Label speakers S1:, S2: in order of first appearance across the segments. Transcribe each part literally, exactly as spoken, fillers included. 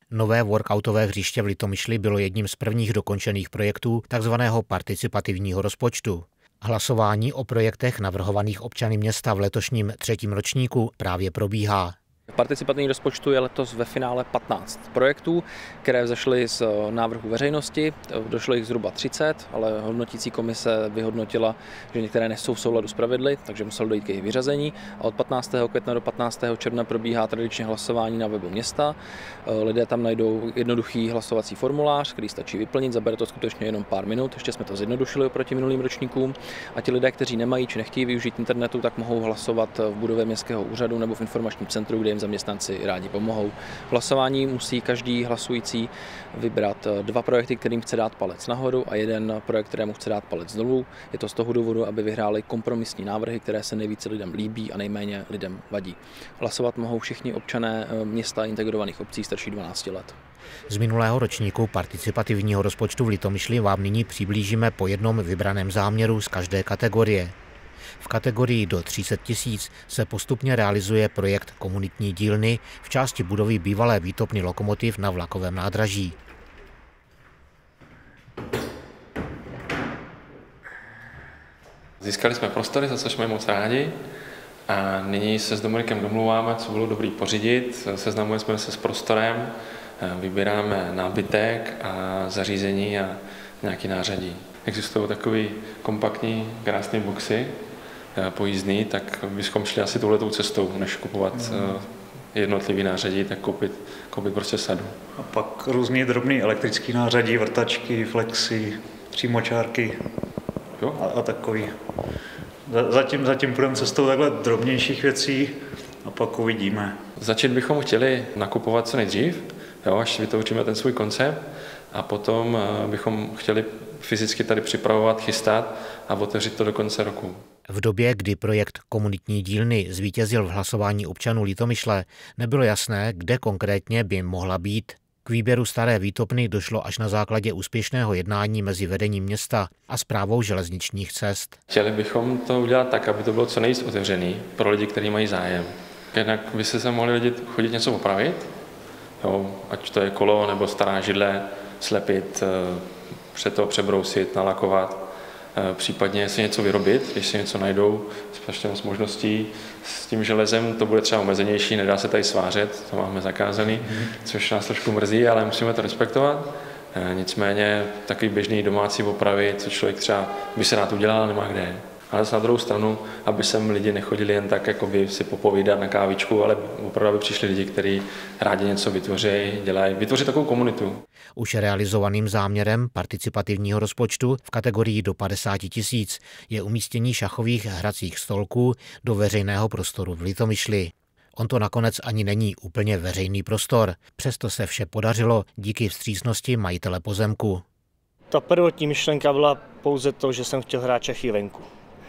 S1: Nové workoutové hřiště v Litomyšli bylo jedním z prvních dokončených projektů tzv. Participativního rozpočtu. Hlasování o projektech navrhovaných občany města v letošním třetím ročníku právě probíhá.
S2: V participativním rozpočtu je letos ve finále patnáct projektů, které vzešly z návrhu veřejnosti. Došlo jich zhruba třicet, ale hodnotící komise vyhodnotila, že některé nejsou v souladu s pravidly, takže muselo dojít k jejich vyřazení. A od patnáctého května do patnáctého června probíhá tradičně hlasování na webu města. Lidé tam najdou jednoduchý hlasovací formulář, který stačí vyplnit, zabere to skutečně jenom pár minut. Ještě jsme to zjednodušili oproti minulým ročníkům. A ti lidé, kteří nemají či nechtějí využít internetu, tak mohou hlasovat v budově městského úřadu nebo v informačním centru, kde jim zaměstnanci rádi pomohou. V hlasování musí každý hlasující vybrat dva projekty, kterým chce dát palec nahoru, a jeden projekt, kterému chce dát palec dolů. Je to z toho důvodu, aby vyhráli kompromisní návrhy, které se nejvíce lidem líbí a nejméně lidem vadí. Hlasovat mohou všichni občané města integrovaných obcí starší dvanácti let.
S1: Z minulého ročníku participativního rozpočtu v Litomyšli vám nyní přiblížíme po jednom vybraném záměru z každé kategorie. V kategorii do tří set tisíc se postupně realizuje projekt komunitní dílny v části budovy bývalé výtopny lokomotiv na vlakovém nádraží.
S3: Získali jsme prostory, za což jsme moc rádi, a nyní se s Dominikem domluváme, co bylo dobrý pořídit. Seznamujeme jsme se s prostorem, vybíráme nábytek a zařízení a nějaký nářadí. Existují takový kompaktní, krásné boxy pojízdný, tak bychom šli asi touhletou cestou, než kupovat mm. jednotlivý nářadí, tak koupit, koupit prostě sadu.
S4: A pak různý drobný elektrický nářadí, vrtačky, flexy, přímočárky jo? A, a takový. Zatím, zatím půjdeme cestou takhle drobnějších věcí a pak uvidíme.
S3: Začít bychom chtěli nakupovat co nejdřív, jo, až vytvoříme ten svůj koncept, a potom bychom chtěli fyzicky tady připravovat, chystat a otevřít to do konce roku.
S1: V době, kdy projekt komunitní dílny zvítězil v hlasování občanů Litomyšle, nebylo jasné, kde konkrétně by mohla být. K výběru staré výtopny došlo až na základě úspěšného jednání mezi vedením města a správou železničních cest.
S3: Chtěli bychom to udělat tak, aby to bylo co nejvíc otevřený pro lidi, kteří mají zájem. Jinak by se sem mohli lidi chodit něco opravit, jo, ať to je kolo nebo stará židle, slepit, před to přebrousit, nalakovat, případně si něco vyrobit, když si něco najdou, s možností. S tím železem to bude třeba omezenější, nedá se tady svářet, to máme zakázaný, což nás trošku mrzí, ale musíme to respektovat. Nicméně takový běžný domácí opravy, co člověk třeba by se rád udělal, nemá kde. Ale na druhou stranu, aby sem lidi nechodili jen tak jako by si popovídat na kávičku, ale opravdu aby přišli lidi, kteří rádi něco vytvoří, dělají, vytvoří takovou komunitu.
S1: Už realizovaným záměrem participativního rozpočtu v kategorii do padesáti tisíc je umístění šachových hracích stolků do veřejného prostoru v Litomyšli. On to nakonec ani není úplně veřejný prostor, přesto se vše podařilo díky vstřícnosti majitele pozemku.
S5: Ta prvotní myšlenka byla pouze to, že jsem chtěl hrát šachy venku.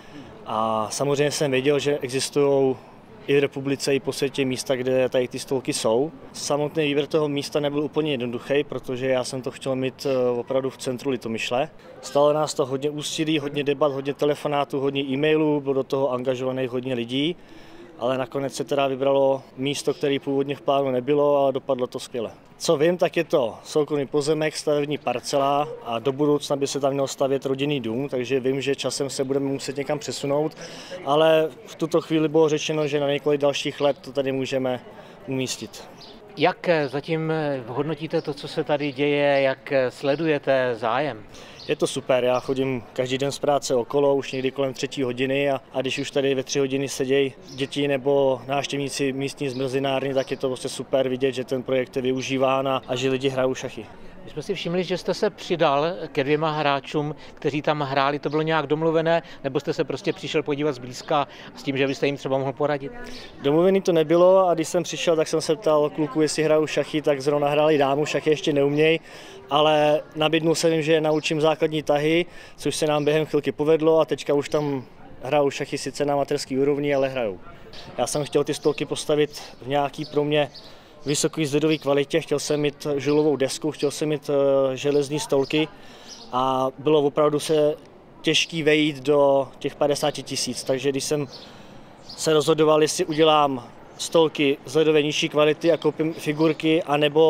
S5: A samozřejmě jsem věděl, že existují i v republice, i po světě místa, kde tady ty stolky jsou. Samotný výběr toho místa nebyl úplně jednoduchý, protože já jsem to chtěl mít opravdu v centru Litomyšle. Stalo nás to hodně úsilí, hodně debat, hodně telefonátů, hodně e-mailů, bylo do toho angažovaných hodně lidí, ale nakonec se teda vybralo místo, které původně v plánu nebylo, a dopadlo to skvěle. Co vím, tak je to soukromý pozemek, stavební parcela a do budoucna by se tam měl stavět rodinný dům, takže vím, že časem se budeme muset někam přesunout, ale v tuto chvíli bylo řečeno, že na několik dalších let to tady můžeme umístit.
S6: Jak zatím hodnotíte to, co se tady děje, jak sledujete zájem?
S5: Je to super, já chodím každý den z práce okolo, už někdy kolem třetí hodiny a, a když už tady ve tři hodiny sedějí děti nebo návštěvníci místní zmrzinárny, tak je to prostě super vidět, že ten projekt je využíván a, a že lidi hrajou šachy.
S6: My jsme si všimli, že jste se přidal ke dvěma hráčům, kteří tam hráli. To bylo nějak domluvené, nebo jste se prostě přišel podívat zblízka s tím, že byste jim třeba mohl poradit?
S5: Domluvený to nebylo a když jsem přišel, tak jsem se ptal kluků, jestli hrajou šachy, tak zrovna hráli dámu, šachy ještě neumějí, ale nabídnul jsem jim, že je naučím základní tahy, což se nám během chvilky povedlo a teďka už tam hrajou šachy sice na amatérský úrovni, ale hrajou. Já jsem chtěl ty stolky postavit v nějaký pro mě vysoké zlidové kvalitě, chtěl jsem mít žulovou desku, chtěl jsem mít železní stolky a bylo opravdu se těžký vejít do těch padesáti tisíc, takže když jsem se rozhodoval, jestli udělám stolky z ledové nižší kvality a koupím figurky, anebo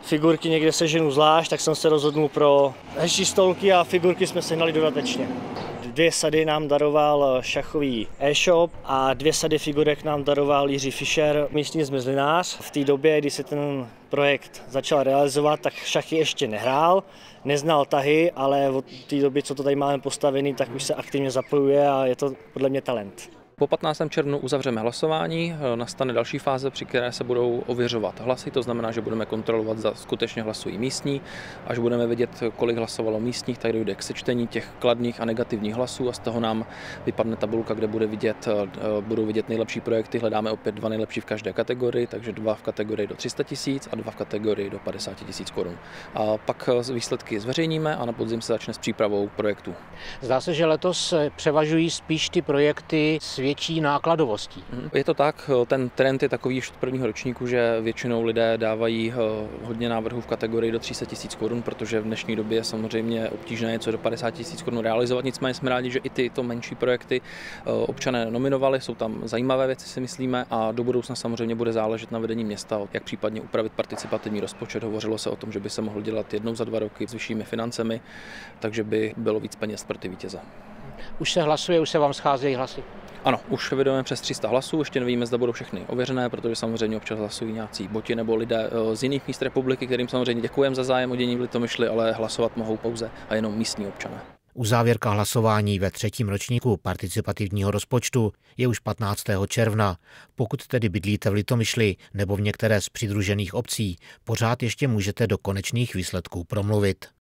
S5: figurky někde seženu zvlášť, tak jsem se rozhodnul pro hezčí stolky a figurky jsme sehnali dodatečně. Dvě sady nám daroval šachový e-shop a dvě sady figurek nám daroval Jiří Fischer, místní zmrzlinář. V té době, kdy se ten projekt začal realizovat, tak šachy ještě nehrál, neznal tahy, ale od té doby, co to tady máme postavený, tak už se aktivně zapojuje a je to podle mě talent.
S2: Po patnáctého červnu uzavřeme hlasování, nastane další fáze, při které se budou ověřovat hlasy, to znamená, že budeme kontrolovat, zda skutečně hlasují místní. Až budeme vědět, kolik hlasovalo místních, tak dojde k sečtení těch kladných a negativních hlasů a z toho nám vypadne tabulka, kde bude vidět, budou vidět nejlepší projekty. Hledáme opět dva nejlepší v každé kategorii, takže dva v kategorii do tři sta tisíc a dva v kategorii do padesát tisíc korun. A pak výsledky zveřejníme a na podzim se začne s přípravou projektů.
S6: Zdá se, že letos převažují spíš ty projekty s větší nákladovostí.
S2: Je to tak, ten trend je takový už od prvního ročníku, že většinou lidé dávají hodně návrhů v kategorii do tři sta tisíc korun, protože v dnešní době je samozřejmě obtížné něco do padesát tisíc korun realizovat. Nicméně jsme rádi, že i tyto menší projekty občané nominovali, jsou tam zajímavé věci, si myslíme, a do budoucna samozřejmě bude záležet na vedení města, jak případně upravit participativní rozpočet. Hovořilo se o tom, že by se mohl dělat jednou za dva roky s vyššími financemi, takže by bylo víc peněz pro ty vítěze.
S6: Už se hlasuje, už se vám scházejí hlasy?
S2: Ano, už vydujeme přes tři sta hlasů, ještě nevíme, zda budou všechny ověřené, protože samozřejmě občas hlasují nějací boti nebo lidé z jiných míst republiky, kterým samozřejmě děkujeme za zájem o dění v Litomyšli, ale hlasovat mohou pouze a jenom místní občané.
S1: Uzávěrka hlasování ve třetím ročníku participativního rozpočtu je už patnáctého června. Pokud tedy bydlíte v Litomyšli nebo v některé z přidružených obcí, pořád ještě můžete do konečných výsledků promluvit.